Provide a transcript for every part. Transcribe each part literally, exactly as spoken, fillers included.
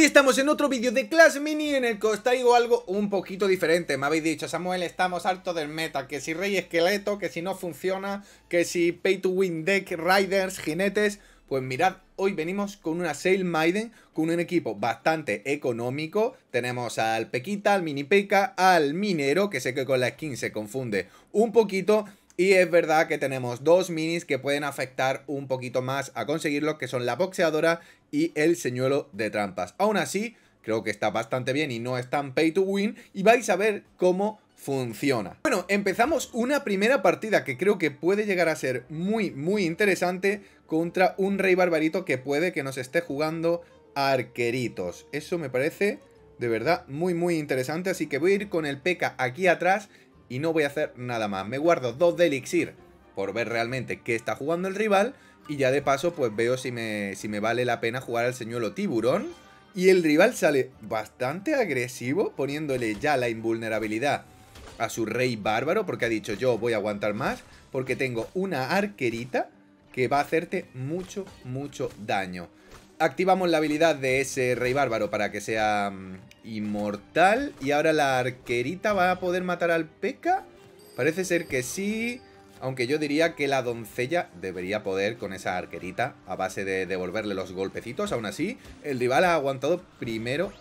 Hoy estamos en otro vídeo de Clash Mini en el que os traigo algo un poquito diferente. Me habéis dicho, Samuel, estamos hartos del meta, que si Rey Esqueleto, que si no funciona, que si Pay to Win Deck, Riders, jinetes. Pues mirad, hoy venimos con una Sail Maiden, con un equipo bastante económico. Tenemos al Pequita, al Mini P.E.K.K.A, al Minero, que sé que con la skin se confunde un poquito. Y es verdad que tenemos dos minis que pueden afectar un poquito más a conseguirlo, que son la boxeadora y el señuelo de trampas. Aún así, creo que está bastante bien y no es tan pay to win, y vais a ver cómo funciona. Bueno, empezamos una primera partida que creo que puede llegar a ser muy, muy interesante contra un Rey Barbarito que puede que nos esté jugando arqueritos. Eso me parece de verdad muy, muy interesante, así que voy a ir con el P E K K A aquí atrás y no voy a hacer nada más. Me guardo dos de elixir por ver realmente qué está jugando el rival. Y ya de paso pues veo si me, si me vale la pena jugar al señuelo tiburón. Y el rival sale bastante agresivo, poniéndole ya la invulnerabilidad a su rey bárbaro, porque ha dicho yo voy a aguantar más, porque tengo una arquerita que va a hacerte mucho, mucho daño. Activamos la habilidad de ese rey bárbaro para que sea um, inmortal. Y ahora la arquerita va a poder matar al P E K K A. Parece ser que sí. Aunque yo diría que la doncella debería poder con esa arquerita a base de devolverle los golpecitos. Aún así, el rival ha aguantado primero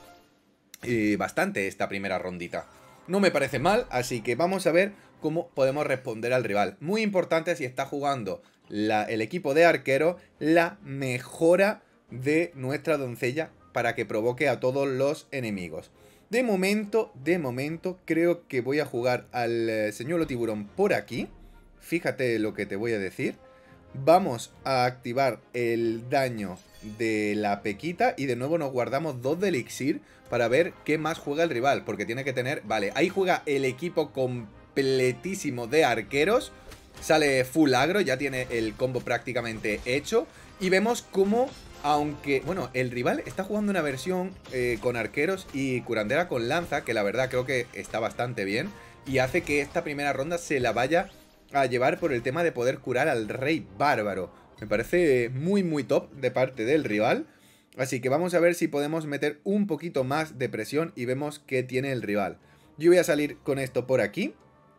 eh, bastante esta primera rondita. No me parece mal, así que vamos a ver cómo podemos responder al rival. Muy importante si está jugando la, el equipo de arquero, la mejora de nuestra doncella para que provoque a todos los enemigos. De momento, de momento, creo que voy a jugar al eh, señuelo tiburón por aquí. Fíjate lo que te voy a decir. Vamos a activar el daño de la Pequita y de nuevo nos guardamos dos de elixir para ver qué más juega el rival, porque tiene que tener... Vale, ahí juega el equipo completísimo de arqueros. Sale full agro, ya tiene el combo prácticamente hecho. Y vemos cómo, aunque... Bueno, el rival está jugando una versión eh, con arqueros y curandera con lanza, que la verdad creo que está bastante bien. Y hace que esta primera ronda se la vaya a llevar por el tema de poder curar al rey bárbaro. Me parece muy muy top de parte del rival. Así que vamos a ver si podemos meter un poquito más de presión y vemos qué tiene el rival. Yo voy a salir con esto por aquí.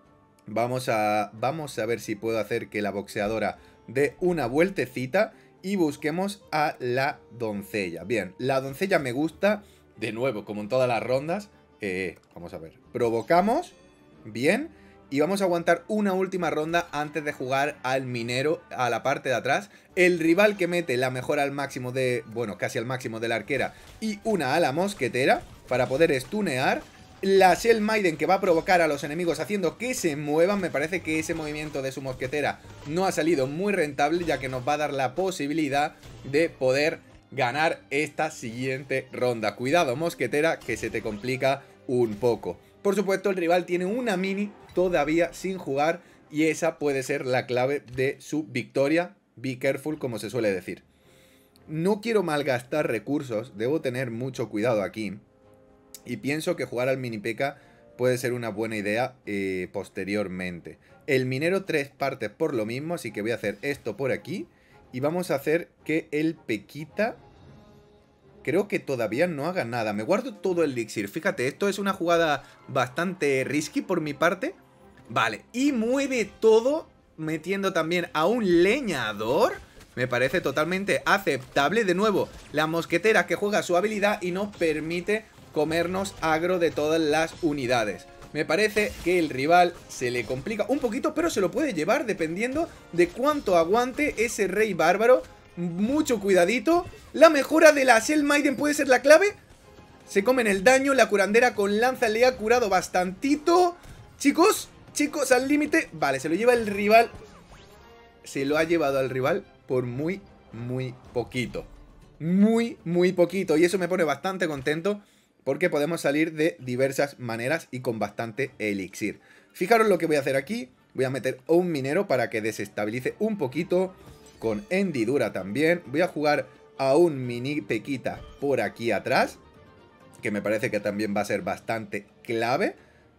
Vamos a, vamos a ver si puedo hacer que la boxeadora dé una vueltecita y busquemos a la doncella. Bien, la doncella me gusta. De nuevo, como en todas las rondas. Eh, vamos a ver. Provocamos. Bien. Y vamos a aguantar una última ronda antes de jugar al minero a la parte de atrás. El rival que mete la mejora al máximo de... Bueno, casi al máximo de la arquera y una a la mosquetera para poder stunear. La Sail Maiden que va a provocar a los enemigos haciendo que se muevan. Me parece que ese movimiento de su mosquetera no ha salido muy rentable, ya que nos va a dar la posibilidad de poder ganar esta siguiente ronda. Cuidado, mosquetera, que se te complica un poco. Por supuesto, el rival tiene una mini todavía sin jugar y esa puede ser la clave de su victoria. Be careful, como se suele decir. No quiero malgastar recursos, debo tener mucho cuidado aquí. Y pienso que jugar al mini P E K K A puede ser una buena idea eh, posteriormente. El minero tres partes por lo mismo, así que voy a hacer esto por aquí. Y vamos a hacer que el Pequita... Creo que todavía no haga nada. Me guardo todo el elixir. Fíjate, esto es una jugada bastante risky por mi parte. Vale, y mueve todo metiendo también a un leñador. Me parece totalmente aceptable. De nuevo, la mosquetera que juega su habilidad y nos permite comernos agro de todas las unidades. Me parece que el rival se le complica un poquito, pero se lo puede llevar dependiendo de cuánto aguante ese rey bárbaro. Mucho cuidadito. La mejora de la Sail Maiden puede ser la clave. Se comen el daño. La curandera con lanza le ha curado bastantito. Chicos, chicos, al límite. Vale, se lo lleva el rival. Se lo ha llevado al rival por muy, muy poquito. Muy, muy poquito. Y eso me pone bastante contento, porque podemos salir de diversas maneras y con bastante elixir. Fijaros lo que voy a hacer aquí. Voy a meter un minero para que desestabilice un poquito. Con hendidura también. Voy a jugar a un mini Pequita por aquí atrás, que me parece que también va a ser bastante clave.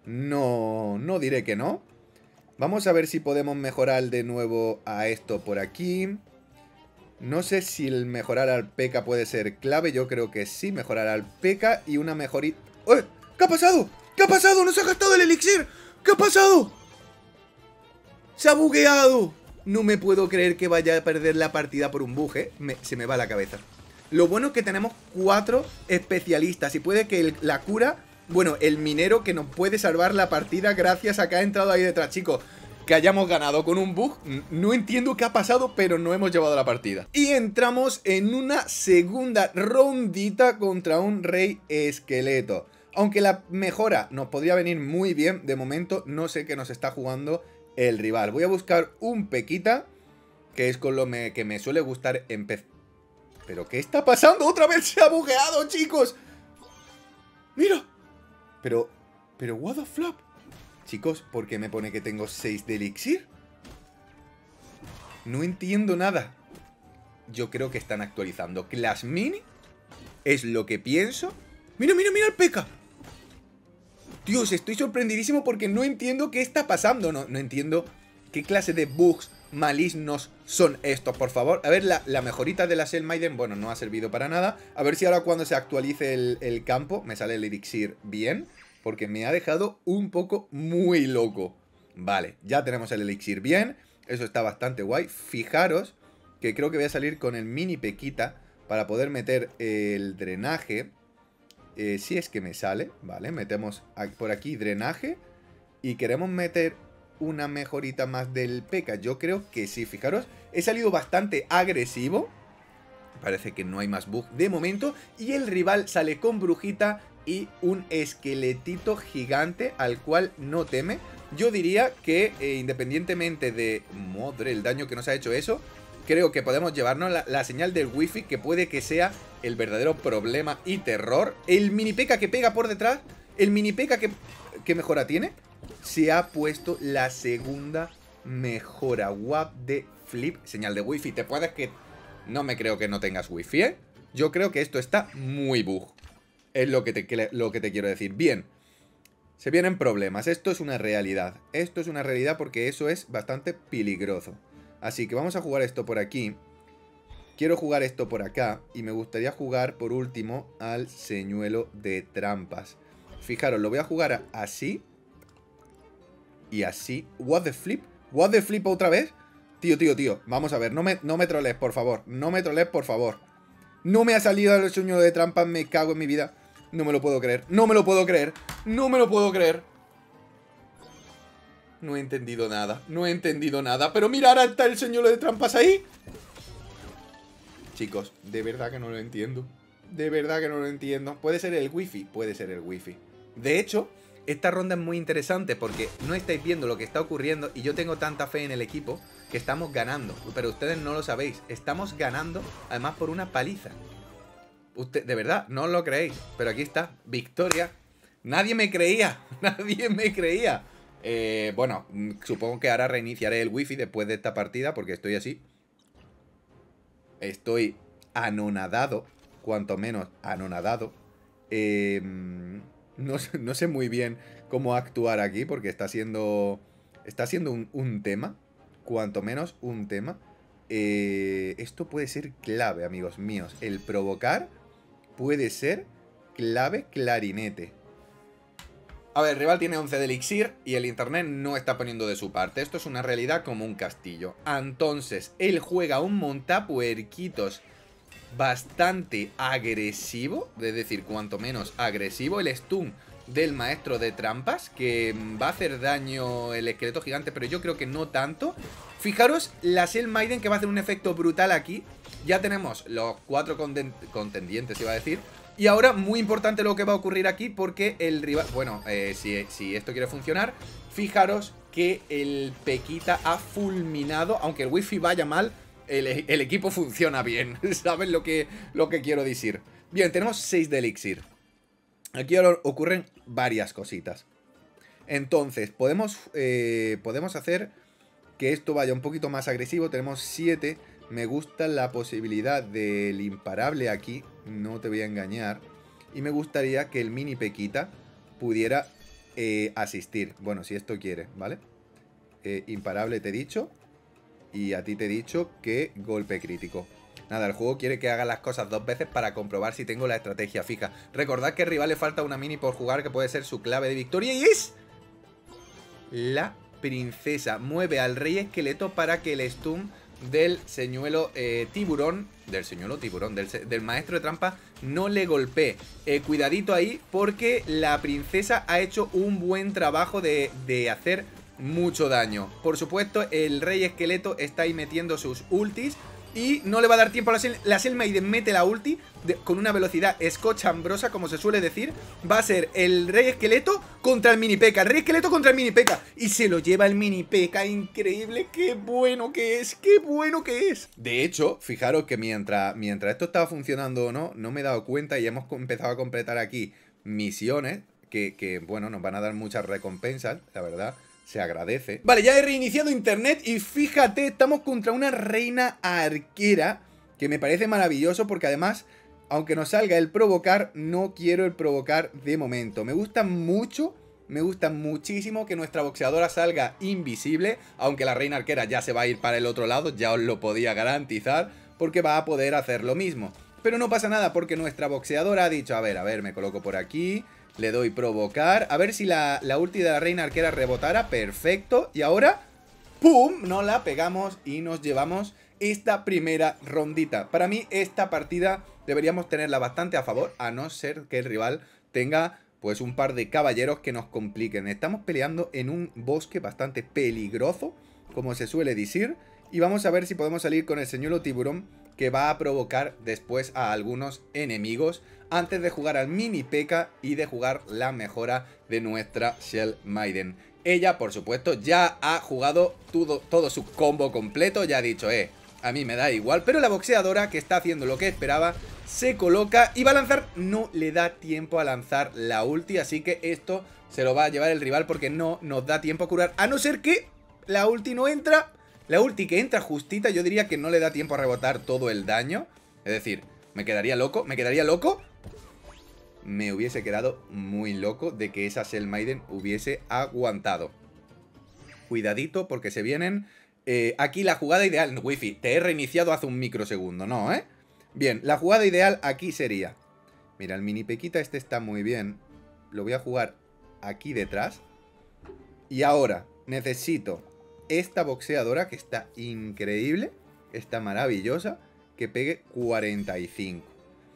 No, no diré que no. Vamos a ver si podemos mejorar de nuevo a esto por aquí. No sé si el mejorar al P K puede ser clave. Yo creo que sí, mejorar al P K y una mejorita... ¡Eh! ¿Qué ha pasado? ¿Qué ha pasado? ¡No se ha gastado el elixir! ¿Qué ha pasado? ¡Se ha bugueado! No me puedo creer que vaya a perder la partida por un bug, ¿eh? Me, se me va la cabeza. Lo bueno es que tenemos cuatro especialistas y puede que el, la cura... Bueno, el minero que nos puede salvar la partida gracias a que ha entrado ahí detrás, chicos. Que hayamos ganado con un bug, no entiendo qué ha pasado, pero no hemos llevado la partida. Y entramos en una segunda rondita contra un rey esqueleto. Aunque la mejora nos podría venir muy bien, de momento no sé qué nos está jugando el rival. Voy a buscar un Pequita, que es con lo me, que me suele gustar empezar. ¿Pero qué está pasando? ¡Otra vez se ha bugueado, chicos! ¡Mira! Pero... Pero, what the flop. Chicos, ¿por qué me pone que tengo seis de elixir? No entiendo nada. Yo creo que están actualizando Clash Mini. Es lo que pienso. ¡Mira, mira, mira el P K! Dios, estoy sorprendidísimo porque no entiendo qué está pasando. No, no entiendo qué clase de bugs malignos son estos, por favor. A ver, la, la mejorita de la Shell Maiden, bueno, no ha servido para nada. A ver si ahora cuando se actualice el, el campo me sale el elixir bien. Porque me ha dejado un poco muy loco. Vale, ya tenemos el elixir bien. Eso está bastante guay. Fijaros que creo que voy a salir con el mini Pequita para poder meter el drenaje. Eh, si es que me sale, vale, metemos por aquí drenaje. Y queremos meter una mejorita más del P K. Yo creo que sí, fijaros. He salido bastante agresivo. Parece que no hay más bug de momento. Y el rival sale con brujita y un esqueletito gigante al cual no teme. Yo diría que eh, independientemente de... Madre, el daño que nos ha hecho eso, creo que podemos llevarnos la, la señal del wifi, que puede que sea el verdadero problema y terror. El mini P K que pega por detrás, el mini P K que, que mejora tiene, se ha puesto la segunda mejora. What the flip. Señal de wifi, te puedes que... No me creo que no tengas wifi, ¿eh? Yo creo que esto está muy bug. Es lo que, te, lo que te quiero decir. Bien, se vienen problemas. Esto es una realidad. Esto es una realidad porque eso es bastante peligroso. Así que vamos a jugar esto por aquí. Quiero jugar esto por acá. Y me gustaría jugar por último al señuelo de trampas. Fijaros, lo voy a jugar así. Y así. What the flip. What the flip otra vez. Tío, tío, tío. Vamos a ver. No me, no me trolees, por favor. No me trolees, por favor. No me ha salido el señuelo de trampas. Me cago en mi vida. No me lo puedo creer, no me lo puedo creer, no me lo puedo creer. No he entendido nada, no he entendido nada. Pero mira, ahora está el señuelo de trampas ahí. Chicos, de verdad que no lo entiendo. De verdad que no lo entiendo. Puede ser el wifi, puede ser el wifi. De hecho, esta ronda es muy interesante porque no estáis viendo lo que está ocurriendo. Y yo tengo tanta fe en el equipo que estamos ganando. Pero ustedes no lo sabéis, estamos ganando además por una paliza. Usted, de verdad, no os lo creéis, pero aquí está, victoria. Nadie me creía, nadie me creía. eh, Bueno, supongo que ahora reiniciaré el wifi después de esta partida, porque estoy así. Estoy anonadado, cuanto menos anonadado. eh, no, no sé muy bien cómo actuar aquí, porque está siendo Está siendo un, un tema, cuanto menos un tema. eh, Esto puede ser clave, amigos míos. El provocar puede ser clave clarinete. A ver, el rival tiene once de elixir y el internet no está poniendo de su parte. Esto es una realidad como un castillo. Entonces, él juega un montapuerquitos bastante agresivo. Es decir, cuanto menos agresivo. El stun del maestro de trampas, que va a hacer daño el esqueleto gigante, pero yo creo que no tanto. Fijaros la Shell Maiden, que va a hacer un efecto brutal aquí. Ya tenemos los cuatro contendientes, iba a decir. Y ahora, muy importante lo que va a ocurrir aquí, porque el rival... Bueno, eh, si, si esto quiere funcionar, fijaros que el Pequita ha fulminado. Aunque el wifi vaya mal, el, el equipo funciona bien. ¿Saben lo que, lo que quiero decir? Bien, tenemos seis de elixir. Aquí ahora ocurren varias cositas. Entonces, podemos, eh, podemos hacer que esto vaya un poquito más agresivo. Tenemos siete. Me gusta la posibilidad del imparable aquí. No te voy a engañar. Y me gustaría que el mini Pequita pudiera eh, asistir. Bueno, si esto quiere, ¿vale? Eh, imparable te he dicho. Y a ti te he dicho que golpe crítico. Nada, el juego quiere que haga las cosas dos veces para comprobar si tengo la estrategia fija. Recordad que al rival le falta una mini por jugar que puede ser su clave de victoria y es... la princesa. Mueve al rey esqueleto para que el stun del señuelo eh, tiburón, del señuelo tiburón, del, del maestro de trampa, no le golpee. Eh, cuidadito ahí porque la princesa ha hecho un buen trabajo de, de hacer mucho daño. Por supuesto, el rey esqueleto está ahí metiendo sus ultis y no le va a dar tiempo a la Shell. La Shell Maiden mete la ulti de, con una velocidad escochambrosa, como se suele decir. Va a ser el rey esqueleto contra el mini P.E.K.K.A. El rey esqueleto contra el mini P.E.K.K.A. Y se lo lleva el mini P.E.K.K.A. Increíble, qué bueno que es, qué bueno que es. De hecho, fijaros que mientras, mientras esto estaba funcionando o no, no me he dado cuenta y hemos empezado a completar aquí misiones que, que bueno, nos van a dar muchas recompensas, la verdad. Se agradece. Vale, ya he reiniciado internet y fíjate, estamos contra una reina arquera que me parece maravilloso porque además, aunque nos salga el provocar, no quiero el provocar de momento. Me gusta mucho, me gusta muchísimo que nuestra boxeadora salga invisible, aunque la reina arquera ya se va a ir para el otro lado, ya os lo podía garantizar, porque va a poder hacer lo mismo. Pero no pasa nada porque nuestra boxeadora ha dicho, a ver, a ver, me coloco por aquí... Le doy provocar. A ver si la, la ulti de la reina arquera rebotara. Perfecto. Y ahora, ¡pum! Nos la pegamos y nos llevamos esta primera rondita. Para mí, esta partida deberíamos tenerla bastante a favor, a no ser que el rival tenga, pues, un par de caballeros que nos compliquen. Estamos peleando en un bosque bastante peligroso, como se suele decir. Y vamos a ver si podemos salir con el señuelo tiburón, que va a provocar después a algunos enemigos antes de jugar al mini P.E.K.K.A. y de jugar la mejora de nuestra Shell Maiden. Ella, por supuesto, ya ha jugado todo, todo su combo completo, ya ha dicho, eh, a mí me da igual, pero la boxeadora, que está haciendo lo que esperaba, se coloca y va a lanzar, no le da tiempo a lanzar la ulti, así que esto se lo va a llevar el rival porque no nos da tiempo a curar, a no ser que la ulti no entra. La ulti que entra justita, yo diría que no le da tiempo a rebotar todo el daño. Es decir, me quedaría loco, me quedaría loco. Me hubiese quedado muy loco de que esa Shell Maiden hubiese aguantado. Cuidadito porque se vienen... Eh, aquí la jugada ideal... No, Wifi, te he reiniciado hace un microsegundo, ¿no, eh? Bien, la jugada ideal aquí sería... Mira, el mini Pequita este está muy bien. Lo voy a jugar aquí detrás. Y ahora necesito... esta boxeadora que está increíble, está maravillosa, que pegue cuarenta y cinco.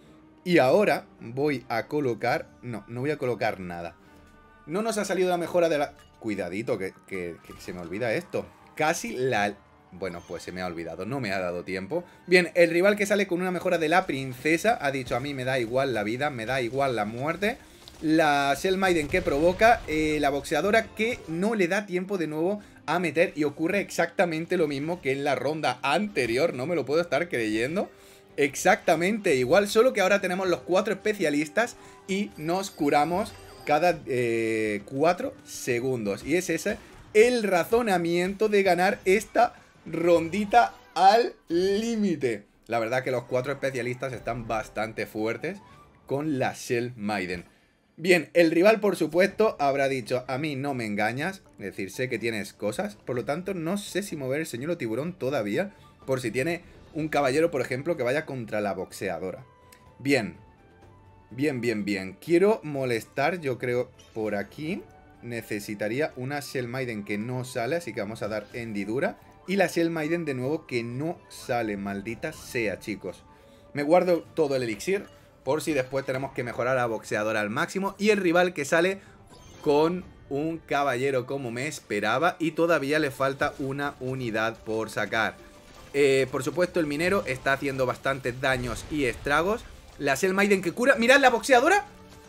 Y ahora voy a colocar... No, no voy a colocar nada. No nos ha salido la mejora de la... Cuidadito, que, que, que se me olvida esto. Casi la... Bueno, pues se me ha olvidado, no me ha dado tiempo. Bien, el rival que sale con una mejora de la princesa ha dicho, a mí me da igual la vida, me da igual la muerte. La Shell Maiden que provoca, eh, la boxeadora que no le da tiempo de nuevo a meter y ocurre exactamente lo mismo que en la ronda anterior, no me lo puedo estar creyendo. Exactamente igual, solo que ahora tenemos los cuatro especialistas y nos curamos cada eh, cuatro segundos. Y es ese el razonamiento de ganar esta rondita al límite. La verdad que los cuatro especialistas están bastante fuertes con la Shell Maiden. Bien, el rival por supuesto habrá dicho, a mí no me engañas, es decir, sé que tienes cosas, por lo tanto no sé si mover el señuelo tiburón todavía, por si tiene un caballero, por ejemplo, que vaya contra la boxeadora. Bien, bien, bien, bien, quiero molestar, yo creo, por aquí, necesitaría una Shell Maiden que no sale, así que vamos a dar hendidura, y la Shell Maiden de nuevo que no sale, maldita sea, chicos. Me guardo todo el elixir, por si después tenemos que mejorar a la boxeadora al máximo. Y el rival que sale con un caballero como me esperaba. Y todavía le falta una unidad por sacar. Eh, por supuesto el minero está haciendo bastantes daños y estragos. La Shell Maiden que cura. ¡Mirad la boxeadora!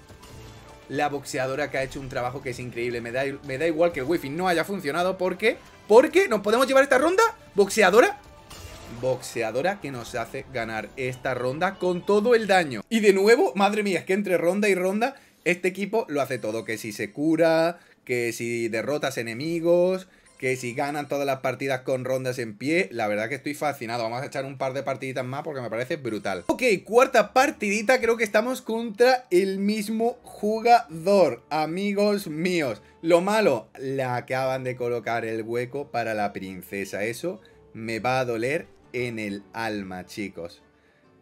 La boxeadora que ha hecho un trabajo que es increíble. Me da, me da igual que el wifi no haya funcionado. ¿Por qué? Porque nos podemos llevar esta ronda. ¿Boxeadora? Boxeadora que nos hace ganar esta ronda con todo el daño. Y de nuevo, madre mía, es que entre ronda y ronda este equipo lo hace todo. Que si se cura, que si derrotas enemigos, que si ganan todas las partidas con rondas en pie. La verdad que estoy fascinado. Vamos a echar un par de partiditas más porque me parece brutal. Ok, cuarta partidita. Creo que estamos contra el mismo jugador, amigos míos. Lo malo, la acaban de colocar el hueco para la princesa. Eso me va a doler en el alma, chicos.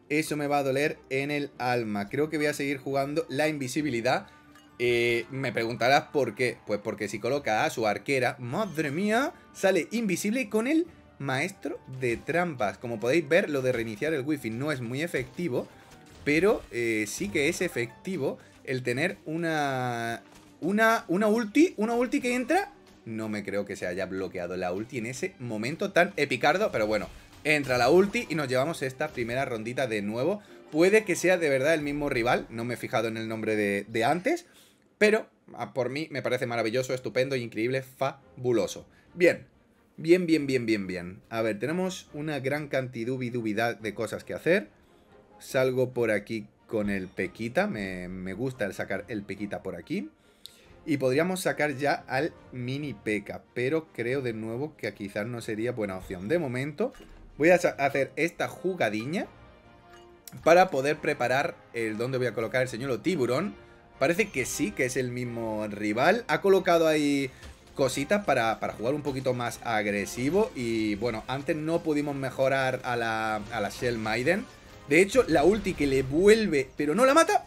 eso me va a doler en el alma. Creo que voy a seguir jugando la invisibilidad. Eh, me preguntarás por qué. Pues porque si coloca a su arquera, madre mía, sale invisible y con el maestro de trampas. Como podéis ver, lo de reiniciar el wifi no es muy efectivo, pero eh, sí que es efectivo el tener una, una, una ulti, una ulti que entra. No me creo que se haya bloqueado la ulti en ese momento tan epicardo, pero bueno, entra la ulti y nos llevamos esta primera rondita de nuevo. Puede que sea de verdad el mismo rival, no me he fijado en el nombre de, de antes, pero por mí me parece maravilloso, estupendo, increíble, fabuloso. Bien, bien, bien, bien, bien, bien. A ver, tenemos una gran cantidad de cosas que hacer. Salgo por aquí con el Pequita, me, me gusta el sacar el Pequita por aquí. Y podríamos sacar ya al mini P.E.K.K.A, pero creo de nuevo que quizás no sería buena opción. De momento voy a hacer esta jugadilla para poder preparar el donde voy a colocar el señuelo tiburón. Parece que sí, que es el mismo rival. Ha colocado ahí cositas para, para jugar un poquito más agresivo. Y bueno, antes no pudimos mejorar a la, a la Shell Maiden. De hecho, la ulti que le vuelve, pero no la mata.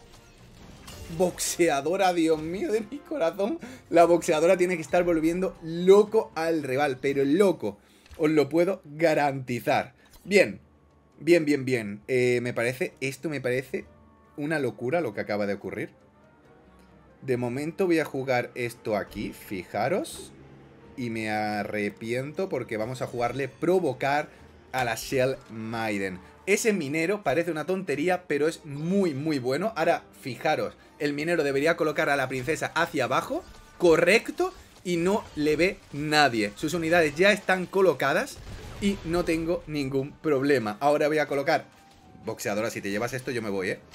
Boxeadora, Dios mío de mi corazón. La boxeadora tiene que estar volviendo loco al rival, pero loco, os lo puedo garantizar. Bien, bien, bien, bien. eh, Me parece, esto me parece una locura lo que acaba de ocurrir. De momento voy a jugar esto aquí, fijaros. Y me arrepiento porque vamos a jugarle provocar a la Shell Maiden. Ese minero parece una tontería, pero es muy, muy bueno. Ahora, fijaros, el minero debería colocar a la princesa hacia abajo, correcto, y no le ve nadie. Sus unidades ya están colocadas y no tengo ningún problema. Ahora voy a colocar... Boxeadora, si te llevas esto yo me voy, ¿eh?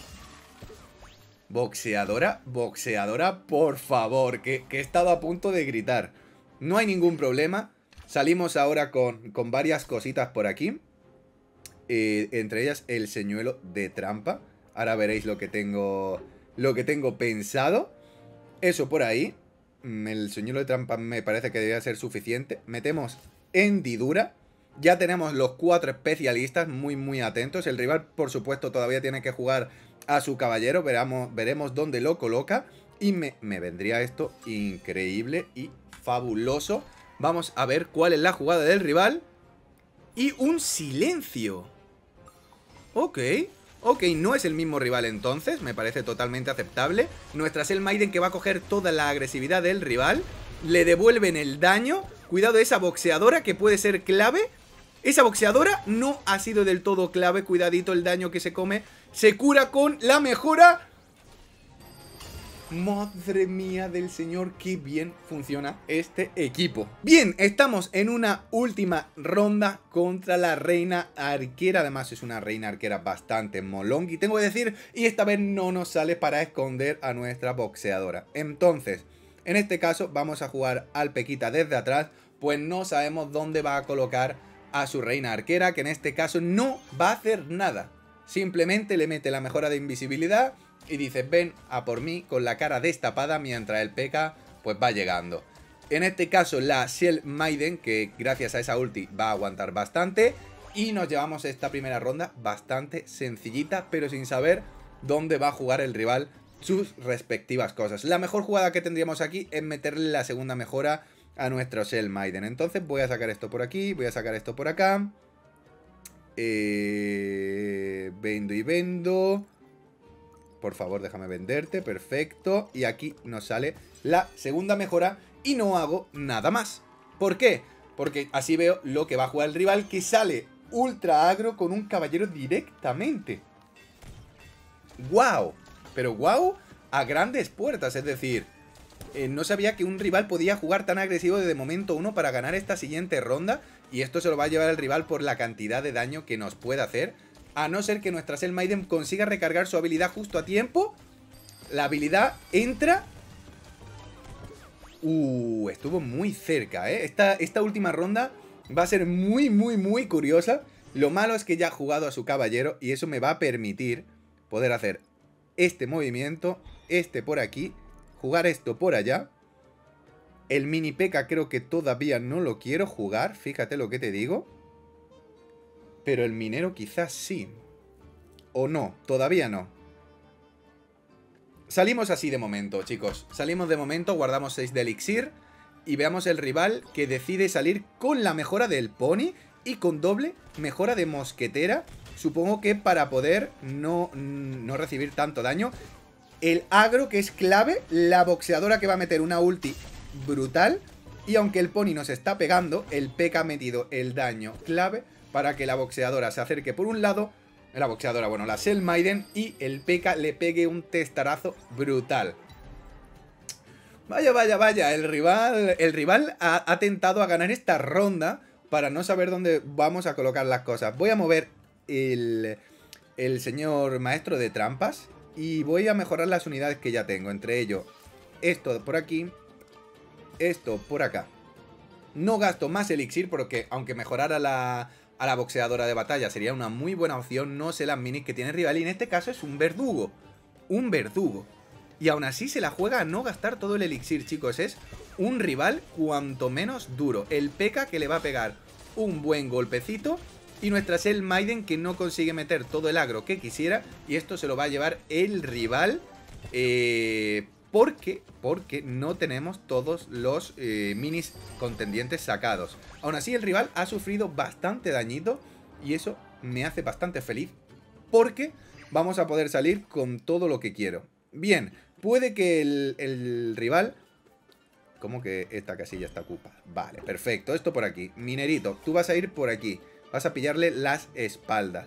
Boxeadora, boxeadora, por favor, que, que he estado a punto de gritar. No hay ningún problema. Salimos ahora con, con varias cositas por aquí. Eh, entre ellas el señuelo de trampa. Ahora veréis lo que tengo lo que tengo pensado. Eso por ahí. El señuelo de trampa me parece que debería ser suficiente. Metemos hendidura. Ya tenemos los cuatro especialistas muy muy atentos. El rival por supuesto todavía tiene que jugar a su caballero. Veremos, veremos dónde lo coloca. Y me, me vendría esto increíble y fabuloso. Vamos a ver cuál es la jugada del rival. Y un silencio. Ok, ok, no es el mismo rival entonces, me parece totalmente aceptable. Nuestra Shell Maiden que va a coger toda la agresividad del rival. Le devuelven el daño. Cuidado esa boxeadora que puede ser clave. Esa boxeadora no ha sido del todo clave, cuidadito el daño que se come. Se cura con la mejora. Madre mía del señor, qué bien funciona este equipo. Bien, estamos en una última ronda contra la reina arquera. Además es una reina arquera bastante molón, y tengo que decir, y esta vez no nos sale para esconder a nuestra boxeadora. Entonces, en este caso vamos a jugar al Pequita desde atrás, pues no sabemos dónde va a colocar a su reina arquera, que en este caso no va a hacer nada. Simplemente le mete la mejora de invisibilidad y dice, ven a por mí con la cara destapada mientras el P E K K A pues va llegando. En este caso la Shell Maiden, que gracias a esa ulti va a aguantar bastante. Y nos llevamos esta primera ronda bastante sencillita, pero sin saber dónde va a jugar el rival sus respectivas cosas. La mejor jugada que tendríamos aquí es meterle la segunda mejora a nuestro Shell Maiden. Entonces voy a sacar esto por aquí, voy a sacar esto por acá. Eh, vendo y vendo. Por favor, déjame venderte, perfecto. Y aquí nos sale la segunda mejora y no hago nada más. ¿Por qué? Porque así veo lo que va a jugar el rival, que sale ultra agro con un caballero directamente. ¡Wow! Pero wow a grandes puertas, es decir, eh, no sabía que un rival podía jugar tan agresivo desde momento uno para ganar esta siguiente ronda. Y esto se lo va a llevar el rival por la cantidad de daño que nos puede hacer. A no ser que nuestra Shell Maiden consiga recargar su habilidad justo a tiempo. La habilidad entra. Uh, estuvo muy cerca, ¿eh? Esta, esta última ronda va a ser muy, muy, muy curiosa. Lo malo es que ya ha jugado a su caballero y eso me va a permitir poder hacer este movimiento, este por aquí, jugar esto por allá. El mini P E K K A creo que todavía no lo quiero jugar, fíjate lo que te digo. Pero el minero quizás sí. ¿O no? Todavía no. Salimos así de momento, chicos. Salimos de momento, guardamos seis de elixir. Y veamos el rival que decide salir con la mejora del pony y con doble mejora de mosquetera. Supongo que para poder no, no recibir tanto daño. El agro, que es clave. La boxeadora, que va a meter una ulti brutal. Y aunque el pony nos está pegando, el P K ha metido el daño clave para que la boxeadora se acerque por un lado. La boxeadora, bueno, la Shell Maiden. Y el P K le pegue un testarazo brutal. Vaya, vaya, vaya. El rival, el rival ha, ha tentado a ganar esta ronda para no saber dónde vamos a colocar las cosas. Voy a mover el, el señor maestro de trampas. Y voy a mejorar las unidades que ya tengo. Entre ellos, esto por aquí. Esto por acá. No gasto más elixir porque aunque mejorara la... a la boxeadora de batalla sería una muy buena opción. No sé las minis que tiene el rival y en este caso es un verdugo. Un verdugo. Y aún así se la juega a no gastar todo el elixir, chicos. Es un rival cuanto menos duro. El P K que le va a pegar un buen golpecito. Y nuestra Shell Maiden que no consigue meter todo el agro que quisiera. Y esto se lo va a llevar el rival. Eh... Porque, porque no tenemos todos los eh, minis contendientes sacados. Aún así el rival ha sufrido bastante dañito y eso me hace bastante feliz porque vamos a poder salir con todo lo que quiero. Bien, puede que el, el rival... ¿Cómo que esta casilla está ocupada? Vale, perfecto, esto por aquí. Minerito, tú vas a ir por aquí. Vas a pillarle las espaldas.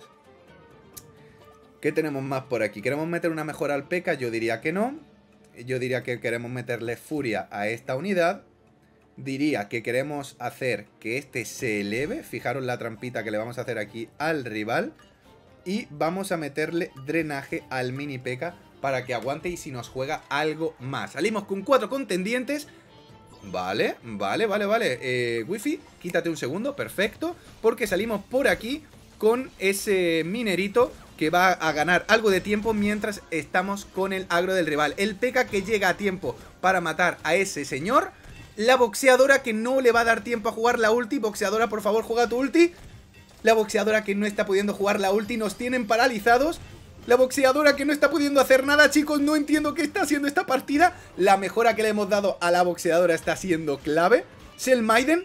¿Qué tenemos más por aquí? ¿Queremos meter una mejora al P K? Yo diría que no. Yo diría que queremos meterle furia a esta unidad. Diría que queremos hacer que este se eleve. Fijaros la trampita que le vamos a hacer aquí al rival. Y vamos a meterle drenaje al mini P K para que aguante y si nos juega algo más. Salimos con cuatro contendientes. Vale, vale, vale, vale. Eh, Wifi, quítate un segundo, perfecto. Porque salimos por aquí con ese minerito que va a ganar algo de tiempo mientras estamos con el agro del rival. El P K que llega a tiempo para matar a ese señor. La boxeadora que no le va a dar tiempo a jugar la ulti. Boxeadora, por favor, juega tu ulti. La boxeadora que no está pudiendo jugar la ulti. Nos tienen paralizados. La boxeadora que no está pudiendo hacer nada, chicos. No entiendo qué está haciendo esta partida. La mejora que le hemos dado a la boxeadora está siendo clave. Shell Maiden.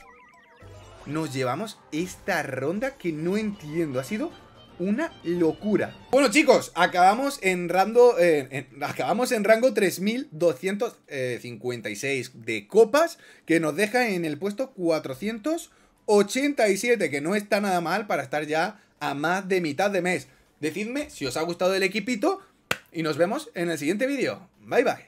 Nos llevamos esta ronda que no entiendo. Ha sido una locura. Bueno, chicos, acabamos en rango eh, en, acabamos en rango tres mil doscientos cincuenta y seis de copas, que nos deja en el puesto cuatrocientos ochenta y siete, que no está nada mal para estar ya a más de mitad de mes. Decidme si os ha gustado el equipito y nos vemos en el siguiente vídeo. Bye bye.